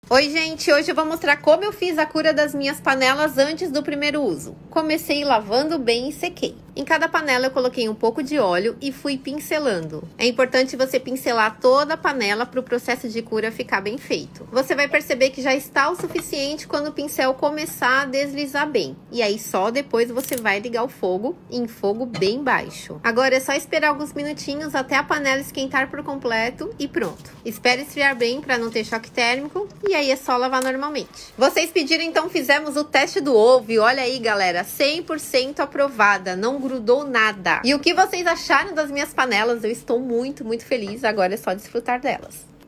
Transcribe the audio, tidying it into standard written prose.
Oi gente, hoje eu vou mostrar como eu fiz a cura das minhas panelas antes do primeiro uso. Comecei lavando bem e sequei. Em cada panela eu coloquei um pouco de óleo e fui pincelando. É importante você pincelar toda a panela para o processo de cura ficar bem feito. Você vai perceber que já está o suficiente quando o pincel começar a deslizar bem. E aí só depois você vai ligar o fogo em fogo bem baixo. Agora é só esperar alguns minutinhos até a panela esquentar por completo e pronto. Espere esfriar bem para não ter choque térmico e aí é só lavar normalmente. Vocês pediram, então fizemos o teste do ovo e olha aí galera, 100% aprovada, não grudou nada. E o que vocês acharam das minhas panelas? Eu estou muito feliz, agora é só desfrutar delas.